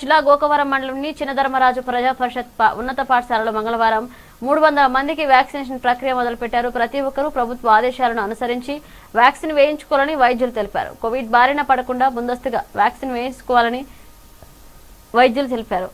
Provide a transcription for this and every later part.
జిల్లా గోకవరం మండలంలోని చిన్నధర్మరాజు ప్రజా పరిషత్ ఉన్నత పాఠశాలలో మంగళవారం 300 మందికి వ్యాక్సినేషన్ ప్రక్రియ మొదలుపెట్టారు. ప్రతి ఒక్కరూ ప్రభుత్వ ఆదేశాలను అనుసరించి వ్యాక్సిన్ వేయించుకోవాలని వైద్యులు తెలిపారు. కోవిడ్ బారిన పడకుండా ముందస్తుగా వ్యాక్సిన్ వేయించుకోవాలని వైద్యులు తెలిపారు.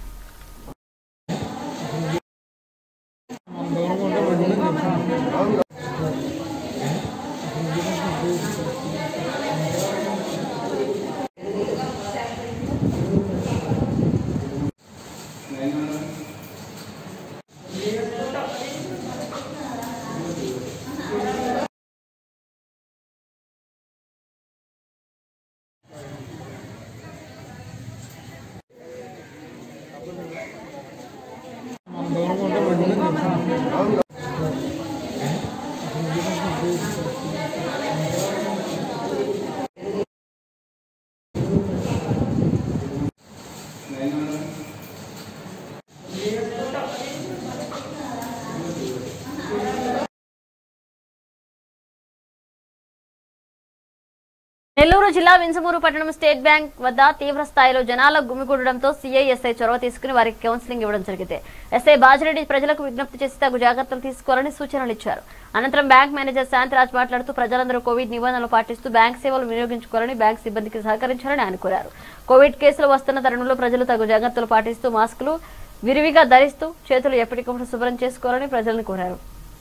నెల్లూరు జిల్లా వింజమూరు పట్టణం స్టేట్ బ్యాంక్ వద్ద తీవ్ర స్థాయిలో జనాల గుమిగూడడంతో సీఐఎస్ఐ చొరవ తీసుకుని వారికి కౌన్సిలింగ్ ఇవ్వడం జరిగింది. ఎస్ఐ బాజిరెడ్డి ప్రజలకు విజ్ఞప్తి చేసి తగు జాగ్రత్తలు తీసుకోవాలని సూచనలు ఇచ్చారు. అనంతరం బ్యాంక్ మేనేజర్ శాంతిరాజ్ మాట్లాడుతూ ప్రజలందరూ కోవిడ్ నిబంధనలు పాటిస్తూ బ్యాంక్ సేవలు వినియోగించుకోవాలని బ్యాంక్ సిబ్బందికి సహకరించాలని ఆయన కోరారు. కోవిడ్ కేసులు వస్తున్న తరుణంలో ప్రజలు తగు జాగ్రత్తలు పాటిస్తూ మాస్కులు విరివిగా ధరిస్తూ చేతులు ఎప్పటికప్పుడు శుభ్రం చేసుకోవాలని ప్రజలను కోరారు.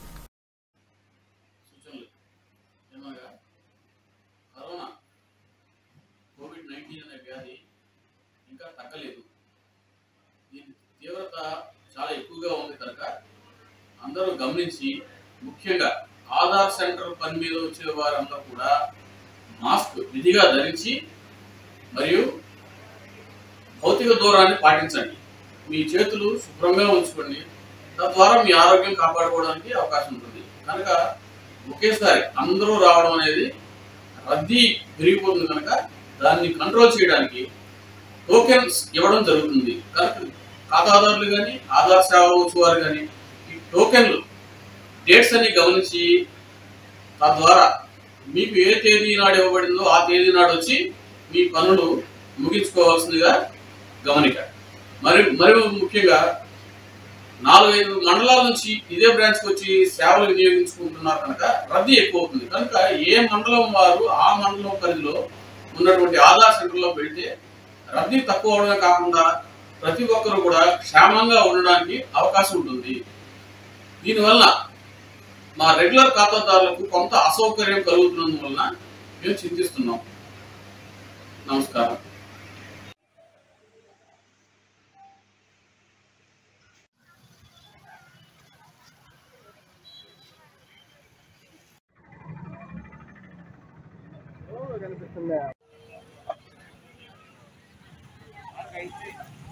ఇంకా తగ్గలేదు. దీని తీవ్రత చాలా ఎక్కువగా ఉంది కనుక అందరూ గమనించి ముఖ్యంగా ఆధార్ సెంటర్ పని మీద వచ్చే వారందరూ కూడా మాస్క్ విధిగా ధరించి మరియు భౌతిక దూరాన్ని పాటించండి. మీ చేతులు శుభ్రంగా ఉంచుకోండి. తద్వారా మీ ఆరోగ్యం కాపాడుకోవడానికి అవకాశం ఉంటుంది. కనుక ఒకేసారి అందరూ రావడం అనేది రద్దీ పెరిగిపోతుంది కనుక దాన్ని కంట్రోల్ చేయడానికి టోకెన్స్ ఇవ్వడం జరుగుతుంది. ఖాతాదారులు కానీ ఆధార్ సేవ వచ్చేవారు కానీ ఈ టోకెన్లు డేట్స్ అన్ని గమనించి తద్వారా మీకు ఏ తేదీ నాడు ఇవ్వబడిందో ఆ తేదీ నాడు వచ్చి మీ పనులు ముగించుకోవాల్సిందిగా గమనిక. మరి ముఖ్యంగా 4-5 మండలాల నుంచి ఇదే బ్రాంచ్కి వచ్చి సేవలు వినియోగించుకుంటున్నారు కనుక రద్దీ ఎక్కువ అవుతుంది. కనుక ఏ మండలం వారు ఆ మండలం పరిధిలో ఉన్నటువంటి ఆధార్ సెంటర్లో పెడితే రద్దీ తక్కువ అవడమే కాకుండా ప్రతి ఒక్కరు కూడా క్షేమంగా ఉండడానికి అవకాశం ఉంటుంది. దీనివల్ల మా రెగ్యులర్ ఖాతాదారులకు కొంత అసౌకర్యం కలుగుతున్నందువలన మేము చింతిస్తున్నాం. నమస్కారం. కనిపిస్తుందా?